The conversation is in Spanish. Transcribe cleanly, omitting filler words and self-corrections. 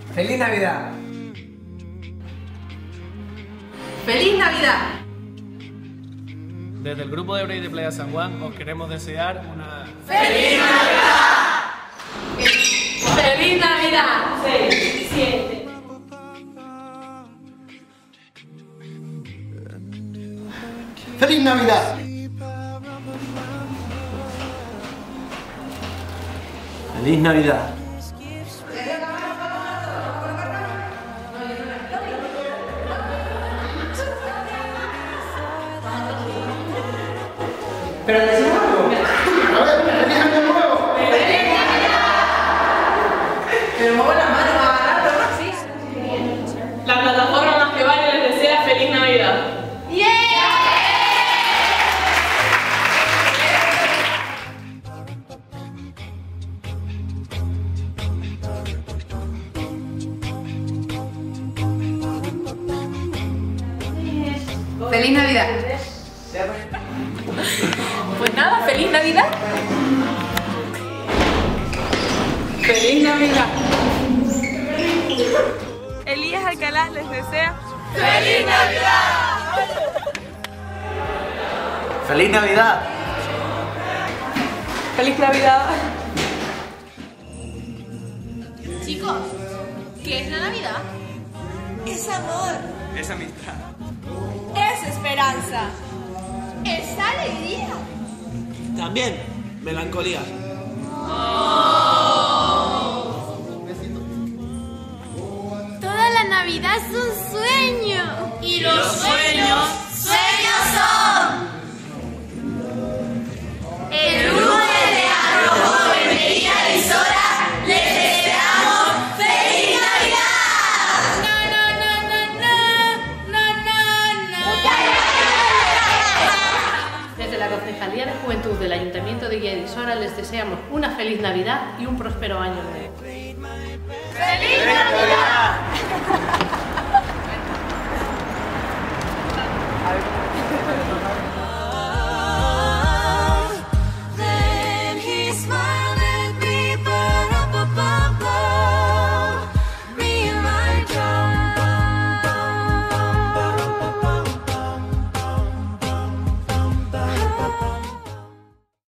¡Feliz Navidad! ¡Feliz Navidad! Desde el grupo de Brey de Playa San Juan os queremos desear una... ¡Feliz Navidad! ¡Feliz Navidad! 6, 7. ¡Feliz Navidad! ¡Feliz Navidad! Pero decimos algo. A ver, ¡feliz año nuevo! ¡Feliz Navidad! Pero muevo la mano más barato, ¿no? Sí. La plataforma Más que Vale les desea feliz Navidad. ¡Yeah! ¡Feliz Navidad! Pues nada, feliz Navidad. Feliz Navidad. Elías Alcalá les desea ¡Feliz Navidad! ¡Feliz Navidad! feliz Navidad. Chicos, ¿qué es la Navidad? Es amor, Es amistad. es esperanza. ¡Es alegría! También, melancolía. Toda la Navidad es un sueño. Y los sueños, sueños son. El grupo de teatro joven de Villa Erisora les deseamos ¡Feliz Navidad! Desde la Concejalía de Juventud del Ayuntamiento de Villa Erisora les deseamos una feliz Navidad y un próspero año nuevo. ¡Feliz Navidad!